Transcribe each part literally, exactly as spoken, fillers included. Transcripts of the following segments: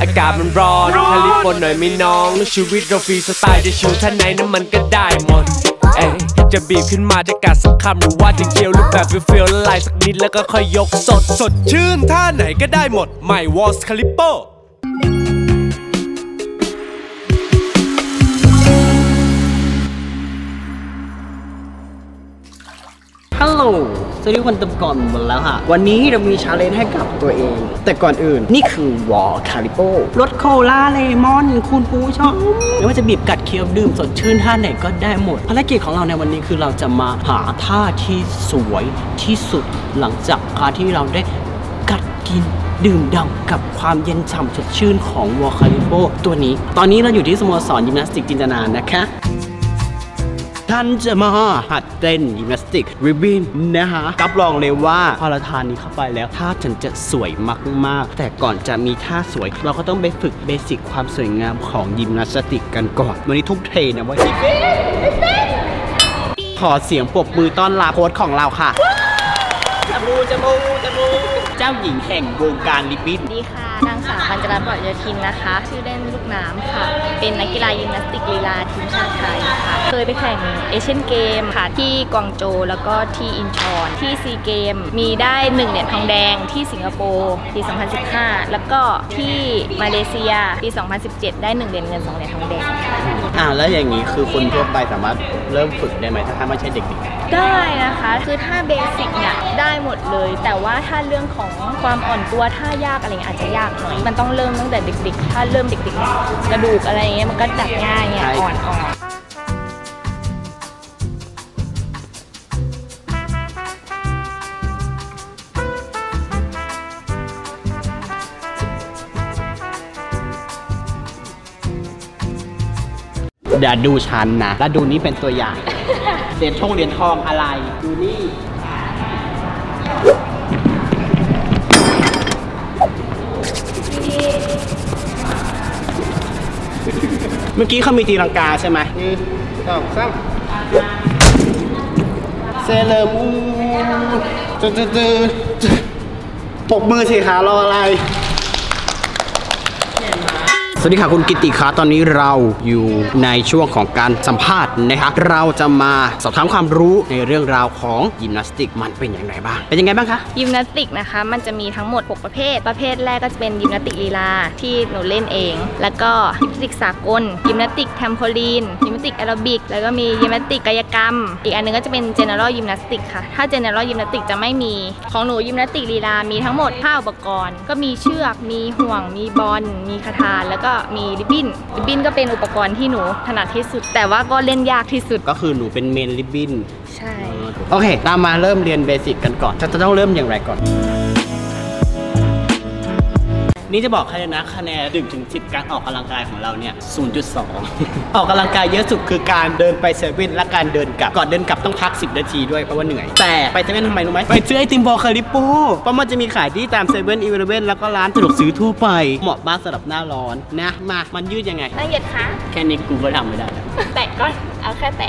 ากาศมันร้อนคาลิปนหน่อยไม่น้องชีวิตเราฟรีสไตล์จะชิวท่านไหนน้ำมันก็ได้หมดเอ้จะบีบขึ้นมาจะกัดสักคำหรือว่าจะเคี้ยวรูปแบบเฟี้ยวๆละลายสักนิดแล้วก็ค่อยยกสดสดชื่นท่าไหนก็ได้หมดใหม่วอสคาลิปโปฮัลโหลสวัสดีวันตุ่มก่อนหมดแล้วค่ะวันนี้เรามีชาเลนจ์ให้กับตัวเองแต่ก่อนอื่นนี่คือวอลคาลิโปรสโคลาเลมอนคุณผู้ชมไม่ว่าจะบีบกัดเคี้ยวดื่มสดชื่นท่าไหนก็ได้หมดภารกิจของเราในวันนี้คือเราจะมาหาท่าที่สวยที่สุดหลังจากการที่เราได้กัดกินดื่มด่ำกับความเย็นฉ่ำสดชื่นของวอลคาลิโปตัวนี้ตอนนี้เราอยู่ที่สโมสรยิมนาสติกจินตนานะคะท่านจะมาหัดเต้นยิมนาสติกริบบิ้นนะฮะรับรองเลยว่าพอเราทานนี้เข้าไปแล้วท่าฉันจะสวยมากๆแต่ก่อนจะมีท่าสวยเราก็ต้องไปฝึกเบสิกความสวยงามของยิมนาสติกกันก่อนวันนี้ทุ่มเทนะว่าขอเสียงปรบมือต้อนรับโค้ชของเราค่ะจมูจมูจมูเจ้าหญิงแห่งวงการริบบิ้นดีค่ะนางสาวปัญจรัตน์ ปลอดโยธินนะคะชื่อเล่นลูกน้ำค่ะเป็นนักกีฬายิมนาสติกลีลาทีมชาติไทยค่ะเคยไปแข่งเอเชียนเกมค่ะที่กวางโจวแล้วก็ที่อินชอนที่ซีเกมมีได้หนึ่งเหรียญทองแดงที่สิงคโปร์ปีสองพันสิบห้าแล้วก็ที่มาเลเซียปีสองพันสิบเจ็ดได้หนึ่งเหรียญเงินสองเหรียญทองแดงอ่าแล้วอย่างนี้คือคนทั่วไปสามารถเริ่มฝึกได้ไหมถ้าไม่ใช่เด็กๆได้นะคะคือถ้าเบสิกเนี่ยได้หมดเลยแต่ว่าถ้าเรื่องของความอ่อนตัวท่ายากอะไรเงี้ยอาจจะยากหน่อยมันต้องเริ่มตั้งแต่เด็กๆถ้าเริ่มเด็กๆเนี่ยกระดูกอะไรเงี้ยมันก็จับง่ายเนี่ยอ่อนๆเดี๋ยวดูฉันนะแล้วดูนี่เป็นตัวอย่างเหรียญทองเหรียญทองอะไรดูนี่เมื่อกี้เขามีตีลังกาใช่ไหมนี่สองสามเซเลมูจืดจืดปกมือสิคะรออะไรสวัสดีค่ะคุณกิติคะตอนนี้เราอยู่ในช่วงของการสัมภาษณ์นะคะเราจะมาสอบถามความรู้ในเรื่องราวของยิมนาสติกมันเป็นอย่างไรบ้างเป็นยังไงบ้างคะยิมนาสติกนะคะมันจะมีทั้งหมดหกประเภทประเภทแรกก็จะเป็นยิมนาสติกลีลาที่หนูเล่นเองแล้วก็ยิมนาสติกสากลยิมนาสติกแทมโพลีนยิมนาสติกแอโรบิกแล้วก็มียิมนาสติกกายกรรมอีกอันนึงก็จะเป็นเจเนอรัลยิมนาสติกค่ะถ้าเจเนอรัลยิมนาสติกจะไม่มีของหนูยิมนาสติกลีลามีทั้งหมดห้าอุปกรณ์ก็มีเชือกมีห่วงมีบอลมีคาถาแล้วก็มีริบบิ้นริบบิ้นก็เป็นอุปกรณ์ที่หนูถนัดที่สุดแต่ว่าก็เล่นยากที่สุดก็คือหนูเป็นเมนริบบิ้นใช่โอเคตามมาเริ่มเรียนเบสิกกันก่อนจะต้องเริ่มอย่างไรก่อนนี่จะบอกให้นะคะแนนหนึ่งถึงสิบการออกกำลังกายของเราเนี่ย ศูนย์จุดสอง ออกกำลังกายเยอะสุดคือการเดินไปเซเว่นและการเดินกลับก่อนเดินกลับต้องพักสิบนาทีด้วยเพราะว่าเหนื่อยแต่ไปเซเว่นทำไมรู้ไหมไปซื้อไอติมวอลคาลิโปเพราะมันจะมีขายที่ตามเซเว่นอีเลฟเว่นแล้วก็ร้านสะดวกซื้อทั่วไปเหมาะมากสำหรับหน้าร้อนนะมามันยืดยังไงนั่งเหยียดขาแค่นี้กูก็ทำไม่ได้แตะก็เอาแค่แตะ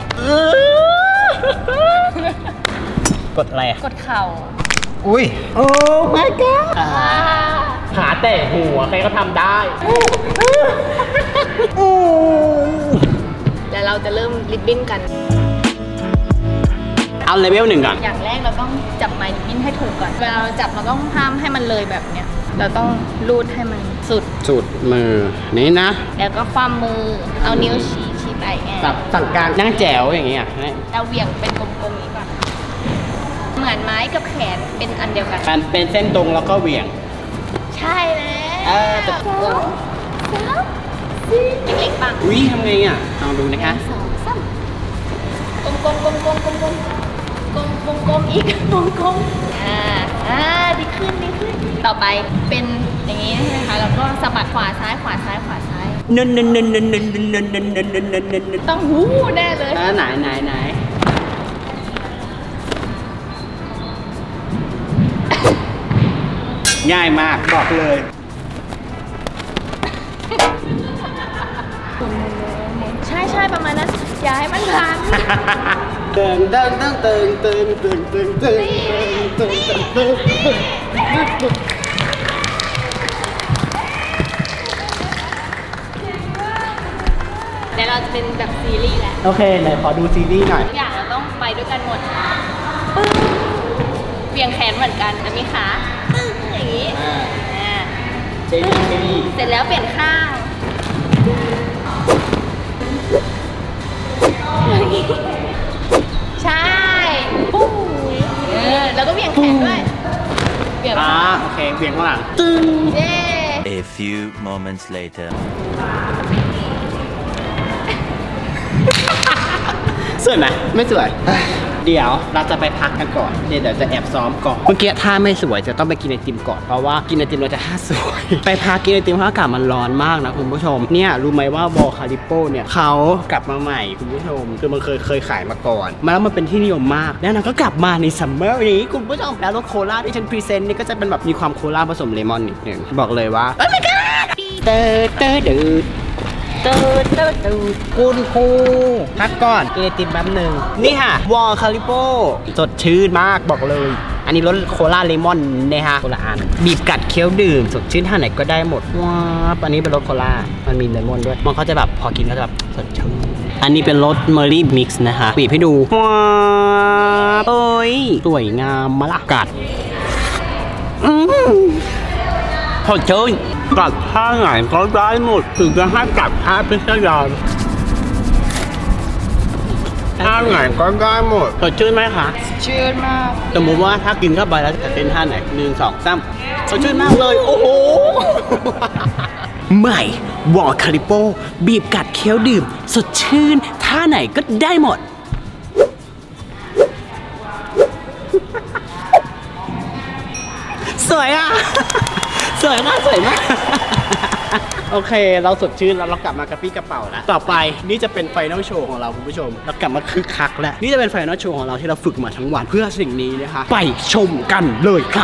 กดอะไรกดเข่าอุ้ยโอ้ my god ขาแตะหัวใครก็ทำได้แล้วเราจะเริ่มริบบิ้นกันเอาเลเวลหนึ่งก่อนอย่างแรกเราต้องจับไม้ริบบิ้นให้ถูกก่อนเวลาเราจับเราต้องห้ามให้มันเลยแบบเนี้ยเราต้องลูดให้มันสุดสุดมือนี่นะแล้วก็คว่ำมือเอานิ้วชี้ชี้ไปไงสั่งการนั่งแจ๋วอย่างเงี้ยเราเหวี่ยงเป็นกลมๆนี้ก่อนเหมือนไม้กับแขนเป็นอันเดียวกันการเป็นเส้นตรงแล้วก็เหวี่ยงใช่แล้วเออจะสองสามสี่เล็กๆปังอุ้ยทำไงอ่ะลองดูนะคะสองสามกลมกลมกลมกลมกลมกลมกลมกลมกลมอีกกลมกลมอ่าอ่าดีขึ้นดีขึ้นต่อไปเป็นอย่างนี้ใช่ไหมคะแล้วก็สะบัดขวาซ้ายขวาซ้ายขวาซ้ายเนินเนินเนินเนินเนินเนินเนินเนินเนินเนินเนินเนินเนินต้องหูแน่เลยไหนไหนไหนง่ายมากบอกเลยใช่ใช่ประมาณนั้นอย่าให้มันพันเติงเติงเติงเติงเติงเติงเติงเติงเติงเติงเติงเดี๋ยวเราจะเป็นแบบซีรีส์แหละโอเคไหนขอดูซีรีส์หน่อยทุกอย่างเราต้องไปด้วยกันหมดเบี่ยงแขนเหมือนกันจะมีขาตึ้งอย่างนี้อ่าอ่าเจนี่เจนี่เสร็จแล้วเปลี่ยนข้างใช่ปุ้งเออแล้วก็เบี่ยงแขนด้วยเบี่ยงอ่าโอเคเบี่ยงข้างหลังตึ้งเย้ A few moments later. สวยไหมไม่สวย เดี๋ยวเราจะไปพักกันก่อนเดี๋ยวเดี๋ยวจะแอบซ้อมก่อนเมื่อกี้ท่าไม่สวยจะต้องไปกินไอติมก่อนเพราะว่ากินไอติมเราจะท่าสวย ไปพักกินไอติมเพราะอากาศมันร้อนมากนะคุณผู้ชมเนี่ยรู้ไหมว่าวอลคาลิโปเนี่ยเขากลับมาใหม่คุณผู้ชมคือมันเคยเคยขายมาก่อนมาแล้วมันเป็นที่นิยมมากแล้วนางก็กลับมาในซัมเมอร์นี้คุณผู้ชมแล้วรสโคลาที่ฉันพรีเซนต์นี่ก็จะเป็นแบบมีความโคลาผสมเลมอนนิดนึงบอกเลยว่าเอ้ยไม่กล้าเตอเตอดืดตูดตูดตูดคุณครูพักก่อนกินไอติมแป๊บหนึ่งนี่ค่ะวอลคาลิโปสดชื่นมากบอกเลย อันนี้รสโคลาเลมอนนะฮะโคลาอันบีบกัดเคี้ยวดื่มสดชื่นท่าไหนก็ได้หมดว้าอันนี้เป็นรสโคลามันมีเลมอนด้วยมันเขาจะแบบพอกินก็จะแบบสดชื่นอันนี้เป็นรสเมอร์รี่มิกซ์นะฮะบีบให้ดูว้าโอ้ยสวยงามมาละกัดอืมสดชื่นกัดท่าไหนก็ได้หมดถึงจะให้กัดท่าพิษดารท่าไหนก็ได้หมดสดชื่นไหมคะชื่นมากสมมติว่าถ้ากินเข้าไปแล้วจะเต้นท่าไหนหนึ่งสองสามสดชื่นมากเลยโอ้โหใหม่วอลคาลิโปบีบกัดเคี้ยวดื่มสดชื่นท่าไหนก็ได้หมดสวยอ่ะ สวยมากสวยมาก โอเคเราสดชื่นแล้วเรากลับมากระปี้กระเป๋าแล้วต่อไปนี่จะเป็นไฟนอลโชว์ของเราคุณผู้ชมเรากลับมาคึกคักแล้วนี่จะเป็นไฟนอลโชว์ของเราที่เราฝึกมาทั้งวันเพื่อสิ่งนี้นะคะไปชมกันเลยค่ะ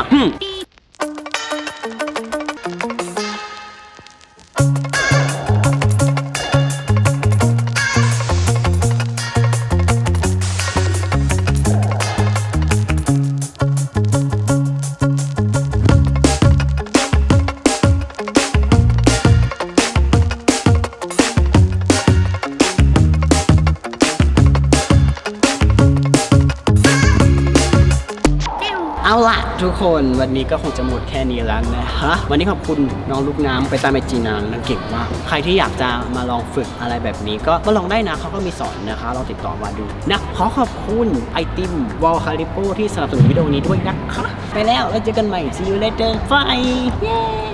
เอาล่ะทุกคนวันนี้ก็คงจะหมดแค่นี้แล้วนะฮะวันนี้ขอบคุณน้องลูกน้ำไปตามไอจีนางนางเก่งมากใครที่อยากจะมาลองฝึกอะไรแบบนี้ก็มาลองได้นะเขาก็มีสอนนะคะลองติดต่อมาดูนะขอขอบคุณไอติมวอลคาลิโปที่สนับสนุนวิดีโอนี้ด้วยนะคะไปแล้วแล้วเจอกันใหม่ see you later bye